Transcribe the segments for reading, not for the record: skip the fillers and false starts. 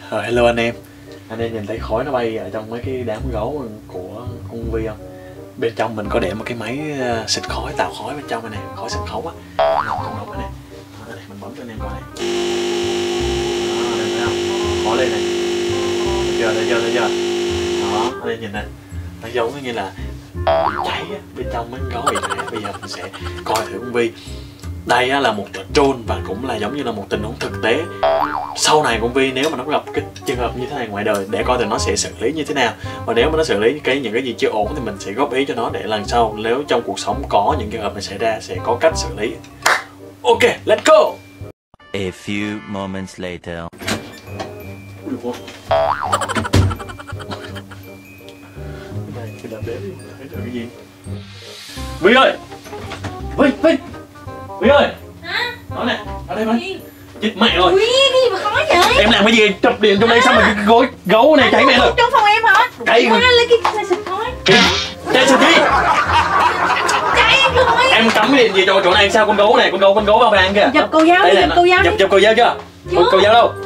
Hello anh em nhìn thấy khói nó bay ở trong mấy cái đám gấu của con Vi không? Bên trong mình có để một cái máy xịt khói, tạo khói bên trong này nè, khói sân khấu á. Con đống này nè, mình bấm cho anh em coi này. Đó, đây thấy không? Khói lên này. Thấy chưa? Đó, anh em nhìn nè, nó giống như là bị cháy á, bên trong mấy gấu bị cháy. Bây giờ mình sẽ coi thử con Vi. Đây á, là một trò troll và cũng là giống như là một tình huống thực tế. Sau này con Vi nếu mà nó gặp cái trường hợp như thế này ngoài đời, để coi thì nó sẽ xử lý như thế nào. Và nếu mà nó xử lý những cái gì chưa ổn thì mình sẽ góp ý cho nó để lần sau nếu trong cuộc sống có những trường hợp này xảy ra sẽ có cách xử lý. Ok, let's go. A few moments later. Cái gì? Vi ơi! Vi ơi! Hả? Nói nè, ở đây coi. Chết mẹ rồi. Ui, cái gì mà khó vậy? Em làm cái gì? Chập điện trong đây sao mà cái gối gấu này cháy mẹ rồi. Trong phòng em hả? Cháy rồi. Lấy cái xịt khói. Cháy sao chi? Cháy rồi. Em cắm cái điện gì chỗ này sao con gấu này, con gấu vào vàng kìa. Dập cầu dao đi, dập cầu dao đi. Dập cầu dao chưa? Cầu dao đâu?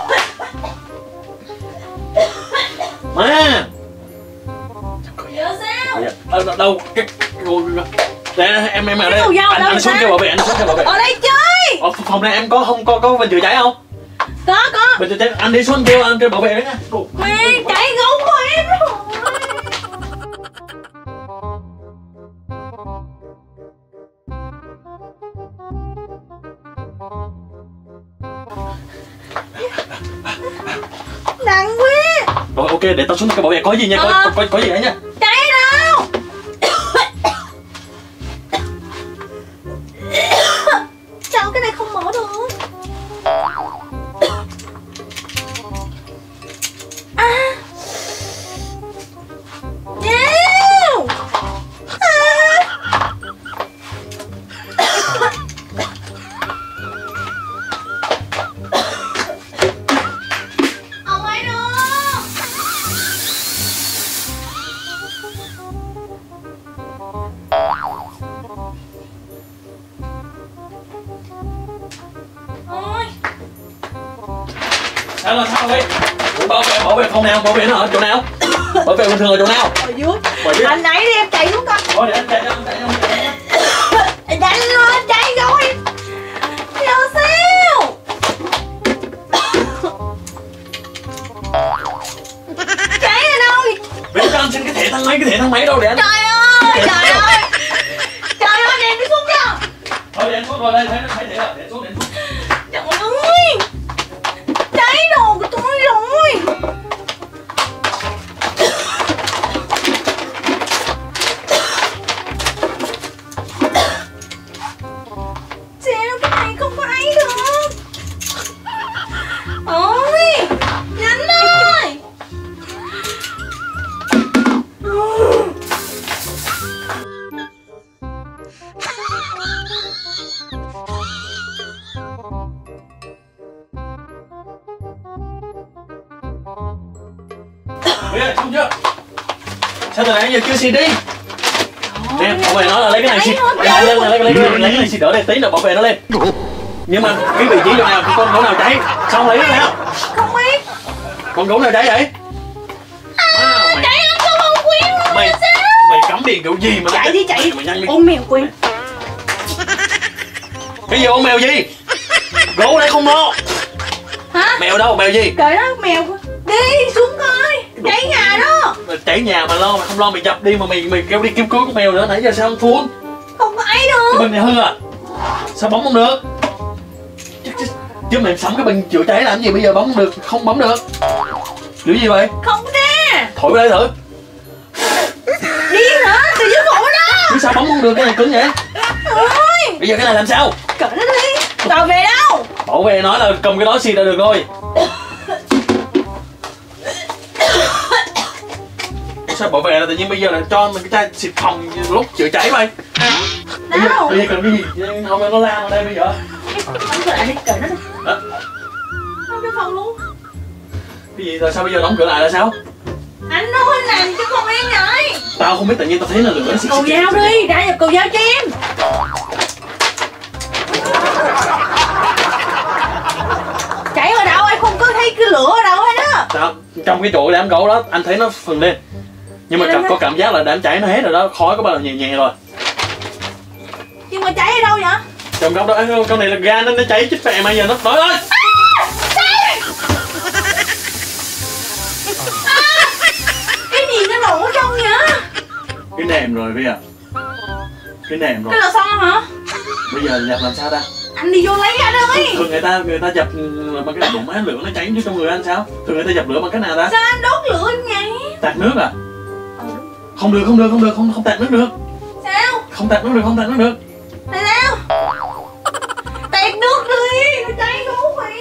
Má. Giờ sao? Đâu cái đây em ở đây. Anh xuống kêu bảo vệ, Ở đây chơi. Ở phòng này em không có bình chữa cháy không? Có. Bình chữa cháy anh đi xuống kêu bảo vệ đấy nha. Mày cháy gấu của em rồi. Nặng quá. Rồi ok, để tao xuống kêu bảo vệ có gì nha, có gì đấy nha. Cháy đâu? Sao cái này không mở được? À. Nhiều. Ông ấy đâu? Ôi. Sao vậy? Bảo vệ phòng nào? Bảo vệ nó ở chỗ nào? Bảo vệ bình thường ở chỗ nào? Ở dưới. Anh nãy đi em chạy xuống coi. Thôi để anh chạy cho. Đánh lên, chạy rồi. Giờ sao? Chạy ở đâu? Bây giờ anh xin cái thẻ thang máy đâu để anh. Trời ơi. Trời ơi, đem đi xuống cho. Thôi để anh xuống rồi đây, thấy thẻ rồi, để xuống. Trời ơi. Cháy đồ của tôi rồi. Sao cái này không có ấy được. Ôi, nhanh ơi. Bây giờ xong chưa? Sao từ nãy giờ chưa xịt đi? Nè, bảo vệ nó là lấy cái này xịt. Lấy cái này xịt đỡ đây tí nữa bảo vệ nó lên. Nhưng mà cái vị trí chỗ nào con gấu nào cháy? Xong lấy nó nào. Không biết. Con gấu nào cháy vậy? Cháy lắm sao không quen luôn. Mày cắm điện kiểu gì mà chạy đi chạy. Mày nhanh đi. Ôm mèo quen. Cái gì ôm mèo gì? Gấu đấy không lo. Hả? Mèo đâu? Mèo gì? Kệ đó mèo. Đi xuống coi. Cháy nhà đó. Cháy nhà mà lo, mày không lo mày dập đi mà mày kêu đi kiếm cứu con mèo nữa, nãy giờ sao không phun? Không có ấy được. Cái bình này hư à? Sao bấm không được? Chứ mày sắm cái bình chữa cháy làm gì bây giờ bấm không được, không bấm được. Kiểu gì vậy? Không có ra. Thổi vào đây thử. Đi hả? Từ dưới bộ đó. Chứ sao bấm không được, cái này cứng vậy? Ôi. Bây giờ cái này làm sao? Cỡ nó đi. Bảo vệ đâu? Bảo vệ nói là cầm cái đó xịt là được rồi. Sao bảo vệ là tự nhiên bây giờ là cho mình cái chai xịt phòng lúc chữa cháy mày? Đâu? Bây giờ cần cái gì? Không nó lao ở đây bây giờ. Đóng cửa lại đi, cởi nó đi. Không cho phòng luôn. Cái gì rồi sao bây giờ đóng cửa lại là sao? Anh nói làm cho con em vậy. Tao không biết, tự nhiên tao thấy là lửa nó xịt. Cầu dao đi, ra nhập cầu dao cho em. Chạy ở đâu em không có thấy cái lửa ở đâu hết đó. Sao? Trong cái chỗ đám gấu đó anh thấy nó phừng lên. Nhưng mà có cảm giác là đám cháy nó hết rồi đó, khói có bắt đầu nhẹ nhẹ rồi. Nhưng mà cháy ở đâu vậy? Trong góc đó, con này là ga nên nó cháy chết mẹ mày giờ nó nói ơi. Cái gì nó nổ ở trong vậy? Cái nệm rồi bây giờ. Cái nệm rồi. Cái lò xo hả? Bây giờ dập làm sao ta? Anh đi vô lấy ra đi. Thường người ta dập bằng cái bụng má lửa nó cháy vô trong người anh sao? Thường người ta dập lửa bằng cách nào ta? Sao anh đốt lửa vậy? Tạt nước à? Đúng. Không tạt nước được. Sao? Không tạt nước được. Tại sao? Tạt nước đi, nó cháy đúng mà.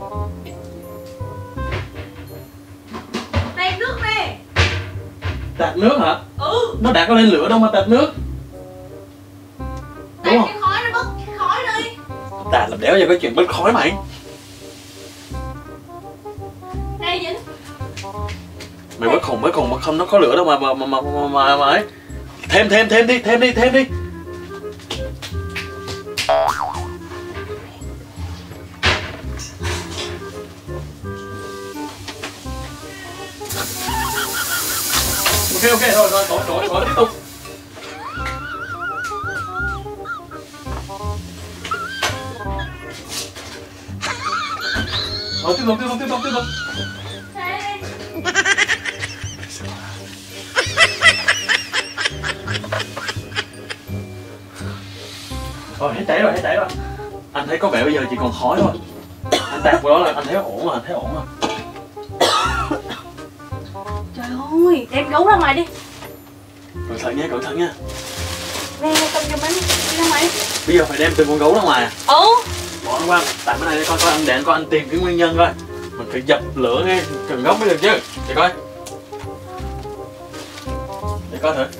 Tạt nước nè. Tạt nước hả? Ừ. Nó đã có lên lửa đâu mà tạt nước. Tạt Đúng không? cái khói nó bớt cái khói đi. Tạt làm đéo giờ có chuyện bớt khói mày. Đây Vĩnh. Mày bớt khùng mà không nó có lửa đâu mà ấy. Thêm đi. Ok rồi tiếp tục. Rồi tiếp tục. Đây. Rồi hết cháy rồi. Anh thấy có vẻ bây giờ chỉ còn khói thôi. Anh tạt vào đó là anh thấy ổn mà. Trời ơi, đem gấu ra ngoài đi. Cẩn thận nha. Nè, cầm cho mình đi ra ngoài. Bây giờ phải đem từng con gấu ra ngoài à? Ừ. Bỏ nó qua, tại cái này để coi anh, để anh coi anh tìm cái nguyên nhân coi. Mình phải dập lửa nghe, cần gốc mới được chứ. Để coi. Để coi thử.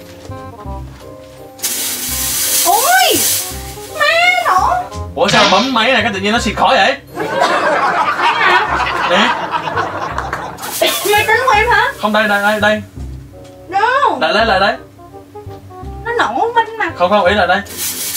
Ôi, má nổ. Ủa sao bấm máy này cái tự nhiên nó xịt khói vậy? Thấy hả? Nè. Máy tính của em hả? Không đây. Đâu? Lại đây. Nó nổ bên mặt. Không ý là đây.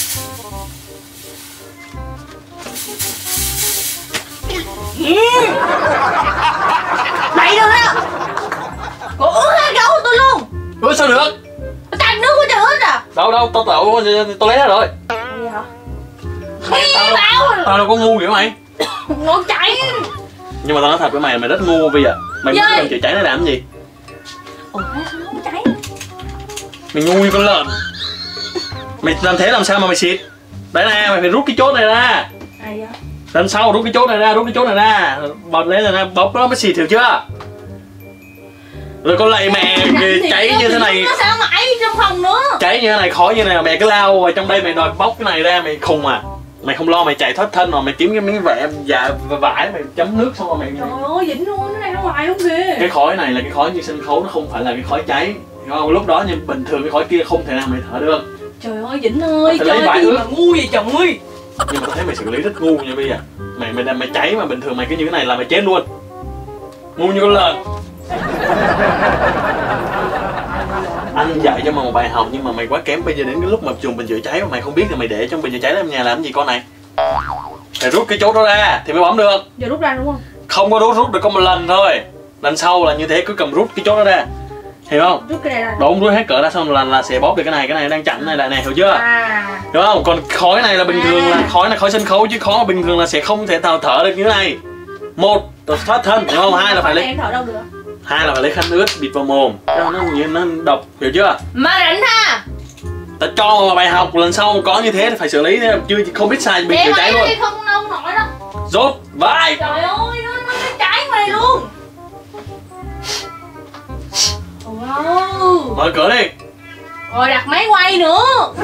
Mày được đó. Cô ướt hết gấu của tôi luôn. Ủa sao được? Tạt nước của trời ướt à? Đâu tôi lấy ra rồi. Gì hả? Tao đâu có ngu vậy mày. Nó cháy. Nhưng mà tao nói thật với mày rất ngu bây giờ. Mày muốn cần chữa cháy nó làm cái gì? Ủa sao nó không cháy? Mày ngu như con lợn. Mày làm thế làm sao mà mày xịt? Đấy nè, mày phải rút cái chốt này ra. Ai vậy? Lần sau rút cái chốt này ra, bật lên rồi bóp nó mới xịt, hiểu chưa? Rồi con lạy mẹ cháy như thế này. Nó sao mãi trong phòng nữa? Cháy như thế này, khói như thế này, mẹ cứ lao vào trong đây mày đòi bóc cái này ra, mày khùng à? Mày không lo mày chạy thoát thân rồi mày kiếm cái miếng vải mày chấm nước xong rồi mày. Trời ơi, Vĩnh luôn, cái này ra ngoài không kìa. Cái khói này là cái khói như sân khấu, nó không phải là cái khói cháy. Hiểu không? Lúc đó nhưng bình thường cái khói kia không thể nào mày thở được. Trời ơi Vĩnh ơi, Phải trời lấy vải ơi ướt. mà ngu vậy chồng ơi. Nhưng mà tao thấy mày xử lý rất ngu nha bây giờ. Mày cháy mà bình thường mày cứ như thế này là mày chết luôn. Ngu như con lợn. Anh dạy cho mày một bài học nhưng mà mày quá kém. Bây giờ đến cái lúc mà dùng bình chữa cháy mà mày không biết thì mày để trong bình chữa cháy trong nhà làm gì con này? Mày rút cái chốt đó ra thì mới bấm được. Giờ rút ra đúng không? Không có rút được có một lần thôi. Lần sau là như thế, cứ cầm rút cái chốt đó ra. Hiểu không? Rút cái này ra. Đúng, rút hết cỡ ra xong là sẽ bóp được cái này đang chặn này lại nè, hiểu chưa? À. Đúng không? Còn khói này là bình thường là khói là khói sân khấu chứ khói bình thường là sẽ không thể nào thở được như thế này. Một là thoát thân, đúng không? Hai là phải lấy. Em thở đâu được? Hai là phải lấy khăn ướt bịt vào mồm. Cho nó độc, hiểu chưa? Mà rảnh ha. Ta cho mà bài học lần sau có như thế thì phải xử lý thế, chứ không biết sai bị chữa cháy luôn. Không nông nổi đâu. Rốt vai. Trời ơi, nó cháy mày luôn. Wow. Mở cửa đi. Rồi đặt máy quay nữa.